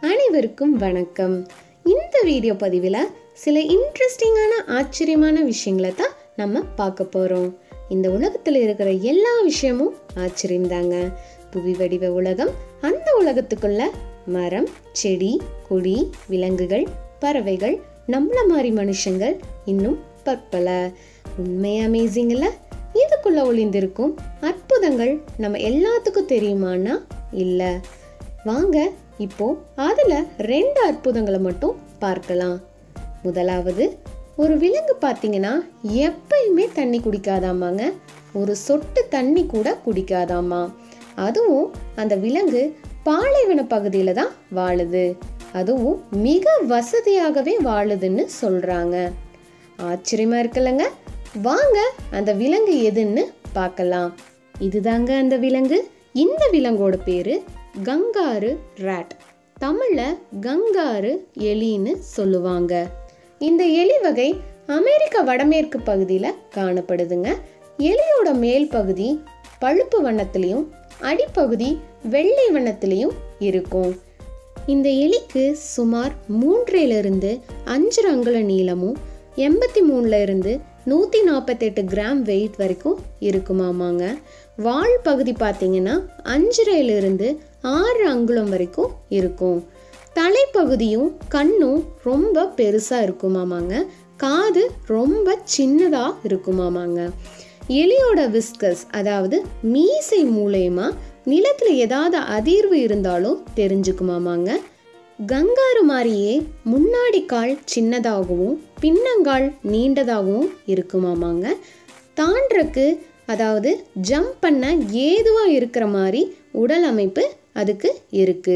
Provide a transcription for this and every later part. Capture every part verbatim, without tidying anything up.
அனைவருக்கும் வணக்கம். இந்த வீடியோ பதிவில் சில இன்ட்ரெஸ்டிங்கான ஆச்சரியமான விஷயங்களை தான் நம்ம பார்க்க போகிறோம். இந்த உலகத்தில் இருக்கிற எல்லா விஷயமும் ஆச்சரியம்தாங்க. புவி வடிவ உலகம், அந்த உலகத்துக்குள்ள மரம், செடி, கொடி, விலங்குகள், பறவைகள், நம்மள மாதிரி மனுஷங்கள், இன்னும் பற்பல. உண்மையா அமேசிங் இல்லை? இதுக்குள்ள ஒளிந்திருக்கும் அற்புதங்கள் நம்ம எல்லாத்துக்கும் தெரியுமானா இல்லை. வாங்க இப்போ அதுல ரெண்டு அற்புதங்களை மட்டும் பார்க்கலாம். முதலாவது, ஒரு விலங்கு பார்த்தீங்கன்னா எப்பயுமே தண்ணி குடிக்காதாமாங்க. ஒரு சொட்டு தண்ணி கூட குடிக்காதாமா. அதுவும் அந்த விலங்கு பாலைவன பகுதியில தான் வாழுது. அதுவும் மிக வசதியாகவே வாழுதுன்னு சொல்றாங்க. ஆச்சரியமா இருக்குல்லங்க? வாங்க அந்த விலங்கு எதுன்னு பார்க்கலாம். இதுதாங்க அந்த விலங்கு. இந்த விலங்கோட பேரு கங்காரு ராட். தமிழ்ல கங்காரு எலின்னு சொல்லுவாங்க. இந்த எலி வகை அமெரிக்கா வடமேற்கு பகுதியில் காணப்படுதுங்க. எலியோட மேல் பகுதி பழுப்பு வண்ணத்திலையும் அடிப்பகுதி வெள்ளை வண்ணத்திலையும் இருக்கும். இந்த எலிக்கு சுமார் மூன்றிலிருந்து அஞ்சு அங்குல நீளமும் எண்பத்தி மூணுல இருந்து நூற்றி நாற்பத்தெட்டு கிராம் வெயிட் வரைக்கும் இருக்குமாமாங்க. வால் பகுதி பார்த்தீங்கன்னா அஞ்சரையிலிருந்து ஆறு அங்குலம் வரைக்கும் இருக்கும். தலைப்பகுதியும் கண்ணும் ரொம்ப பெருசாக இருக்குமாமாங்க. காது ரொம்ப சின்னதாக இருக்குமாமாங்க. எலியோட விஸ்கஸ், அதாவது மீசை மூலயமா நிலத்தில் ஏதாவது அதிர்வு இருந்தாலும் தெரிஞ்சுக்குமாமாங்க. கங்காரு மாதிரியே முன்னாடி கால் சின்னதாகவும் பின்னங்கால் நீண்டதாகவும் இருக்குமாமாங்க. தாண்டறக்கு, அதாவது ஜம்ப் பண்ண ஏதுவாக இருக்கிற மாதிரி உடல் அமைப்பு அதுக்கு இருக்கு.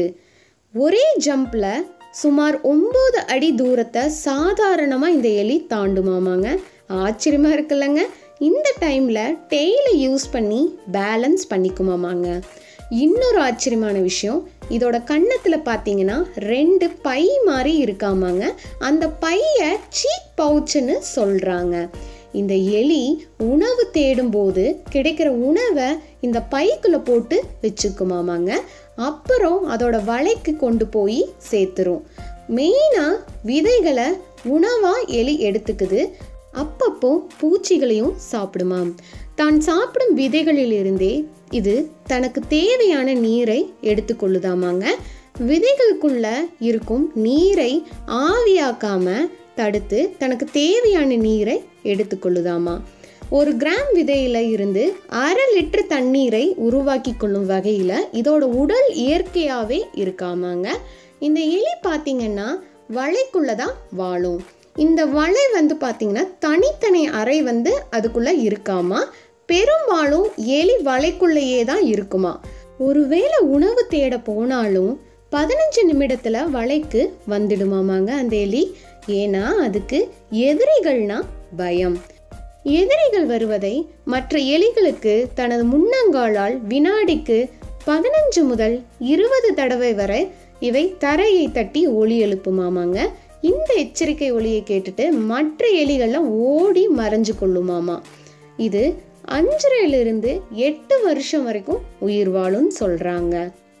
ஒரே ஜம்பில் சுமார் ஒம்பது அடி தூரத்தை சாதாரணமாக இந்த எலி தாண்டுமாமாங்க. ஆச்சரியமாக இருக்குல்லங்க? இந்த டைமில் டெய்லை யூஸ் பண்ணி பேலன்ஸ் பண்ணிக்குமாமாங்க. இன்னொரு ஆச்சரியமான விஷயம், இதோட கன்னத்தில் பார்த்தீங்கன்னா ரெண்டு பை மாதிரி இருக்காமாங்க. அந்த பையை சீக் பவுச்சுன்னு சொல்கிறாங்க. இந்த எலி உணவு தேடும் போது கிடைக்கிற உணவை இந்த பைக்குள்ள போட்டு வச்சுக்குமாமாங்க. அப்புறம் அதோட வலைக்கு கொண்டு போய் சேர்த்துரும். மெயினாக விதைகளை உணவாக எலி எடுத்துக்குது. அப்பப்போ பூச்சிகளையும் சாப்பிடுமாம். தான் சாப்பிடும் விதைகளிலிருந்தே இது தனக்கு தேவையான நீரை எடுத்துக்கொள்ளுதாமாங்க. விதைகளுக்குள்ள இருக்கும் நீரை ஆவியாக்காம தடுத்து தனக்கு தேவையான நீரை எடுத்துக்கொள்ளுதாமா. ஒரு கிராம் விதையில இருந்து அரை லிட்டர் தண்ணீரை உருவாக்கி கொள்ளும் வகையில் இதோட உடல் இயற்கையாகவே இருக்காமாங்க. இந்த எலி பார்த்தீங்கன்னா வலைக்குள்ளதான் வாழும். இந்த வலை வந்து பார்த்தீங்கன்னா தனித்தனி அறை வந்து அதுக்குள்ள இருக்காமா. பெரும்பாலும் எலி வலைக்குள்ளேயே தான் இருக்குமா. ஒருவேளை உணவு தேட போனாலும் பதினஞ்சு நிமிடத்துல வலைக்கு வந்துடுமாமாங்க அந்த எலி. ஏன்னா அதுக்கு எதிரிகள்னா பயம். எதிரிகள் வருவதை மற்ற எலிகளுக்கு தனது முன்னங்காலால் வினாடிக்கு பதினஞ்சு முதல் இருபது தடவை வரை இவை தரையை தட்டி ஒலி எழுப்புமாமாங்க. இந்த எச்சரிக்கை ஒலியை கேட்டுட்டு மற்ற எலிகள்லாம் ஓடி மறைஞ்சு கொள்ளுமாமா. இது அஞ்சரையிலிருந்து எட்டு வருஷம் வரைக்கும் உயிர் வாழும் சொல்றாங்க.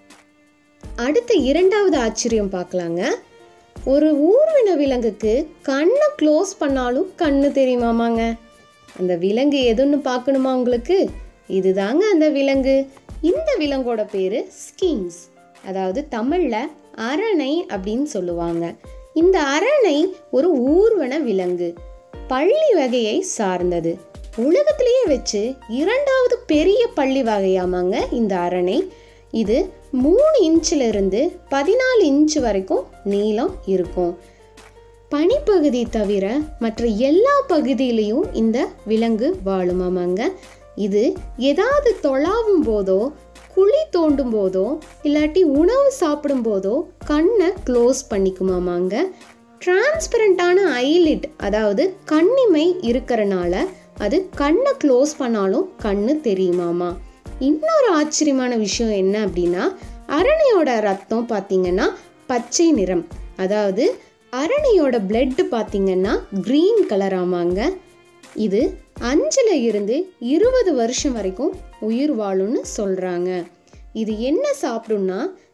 அடுத்த இரண்டாவது ஆச்சரியம் பார்க்கலாங்க. ஒரு ஊர்வன விலங்குக்கு கண்ணை க்ளோஸ் பண்ணாலும் கண்ணு தெரியுமாமாங்க. அந்த விலங்கு எதுன்னு பார்க்கணுமா உங்களுக்கு? இதுதாங்க அந்த விலங்கு. இந்த விலங்கோட பேரு ஸ்கிங்ஸ், அதாவது தமிழ்ல அரணை அப்படின்னு சொல்லுவாங்க. இந்த அரணை ஒரு ஊர்வன விலங்கு, பள்ளி வகையை சார்ந்தது. உலகத்திலேயே வச்சு இரண்டாவது பெரிய பள்ளி வகையாமாங்க இந்த அரணை. இது மூணு இன்ச்சில் இருந்து பதினாலு இன்ச்சு வரைக்கும் நீளம் இருக்கும். பனிப்பகுதி தவிர மற்ற எல்லா பகுதியிலையும் இந்த விலங்கு வாழுமாமாங்க. இது ஏதாவது தொழாவும் போதோ, குழி தோண்டும் போதோ, இல்லாட்டி உணவு சாப்பிடும் போதோ கண்ணை க்ளோஸ் பண்ணிக்குமாமாங்க. டிரான்ஸ்பரண்டான ஐலிட், அதாவது கண்ணிமை இருக்கிறனால அது கண்ணை க்ளோஸ் பண்ணாலும் கண்ணு தெரியுமாமா. இன்னொரு ஆச்சரியமான விஷயம் என்ன அப்படின்னா, அரணையோட ரத்தம் பார்த்தீங்கன்னா பச்சை நிறம். அதாவது அரணையோட பிளட் பார்த்தீங்கன்னா கிரீன் கலர் ஆமாங்க. இது அஞ்சுல இருந்து இருபது வருஷம் வரைக்கும் உயிர் வாழும்னு சொல்றாங்க. இது என்ன சாப்பிடும்னா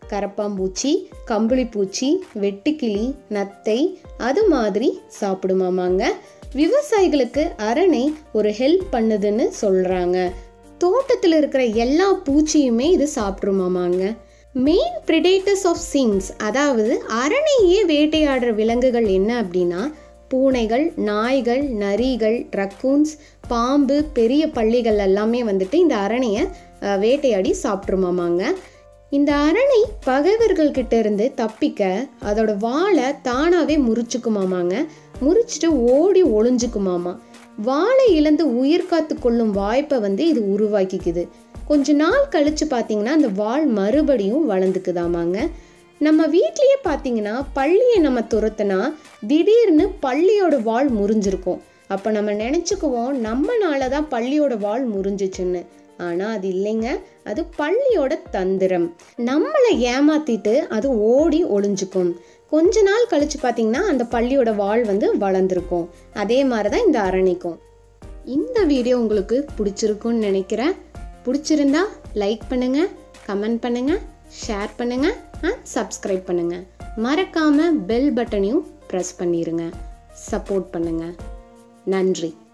கரப்பாம்பூச்சி, கம்பளிப்பூச்சி, வெட்டுக்கிளி, நத்தை அது மாதிரி சாப்பிடுமாமாங்க. விவசாயிகளுக்கு அரணை ஒரு ஹெல்ப் பண்ணுதுன்னு சொல்கிறாங்க. தோட்டத்தில் இருக்கிற எல்லா பூச்சியுமே இது சாப்பிட்ருமாமாங்க. மெயின் ப்ரிடேட்டர்ஸ் ஆஃப் சிங்ஸ், அதாவது அரணையே வேட்டையாடுற விலங்குகள் என்ன அப்படின்னா பூனைகள், நாய்கள், நரிகள், ரக்கூன்ஸ், பாம்பு, பெரிய பள்ளிகள் எல்லாமே வந்துட்டு இந்த அரணையை வேட்டையாடி சாப்பிட்ருமாமாங்க. இந்த அரணை பகைவர்கள்கிட்ட இருந்து தப்பிக்க அதோட வாழை தானாகவே முறிச்சுக்குமாமாங்க. முறிச்சிட்டு ஓடி ஒளிஞ்சுக்குமாமா. வாழை இழந்து உயிர் காத்து கொள்ளும் வாய்ப்பை வந்து இது உருவாக்கிக்குது. கொஞ்ச நாள் கழிச்சு பார்த்தீங்கன்னா அந்த வாள் மறுபடியும் வளர்ந்துக்குதாமாங்க. நம்ம வீட்லேயே பார்த்தீங்கன்னா பள்ளியை நம்ம துரத்துனா திடீர்னு பள்ளியோட வாள் முறிஞ்சிருக்கும். அப்போ நம்ம நினச்சிக்குவோம் நம்மனால தான் பள்ளியோட வாள் முறிஞ்சிச்சுன்னு. ஆனால் அது இல்லைங்க, அது பள்ளியோட தந்திரம். நம்மளை ஏமாத்திட்டு அது ஓடி ஒளிஞ்சுக்கும். கொஞ்ச நாள் கழிச்சு பார்த்தீங்கன்னா அந்த பள்ளியோட வாள் வந்து வளர்ந்துருக்கும். அதே மாதிரி தான் இந்த அரணைக்கும். இந்த வீடியோ உங்களுக்கு பிடிச்சிருக்குன்னு நினைக்கிறேன். பிடிச்சிருந்தா லைக் பண்ணுங்க, கமெண்ட் பண்ணுங்க, ஷேர் பண்ணுங்க அண்ட் சப்ஸ்கிரைப் பண்ணுங்க. மறக்காம பெல் பட்டனையும் ப்ரெஸ் பண்ணிடுங்க. சப்போர்ட் பண்ணுங்க. நன்றி.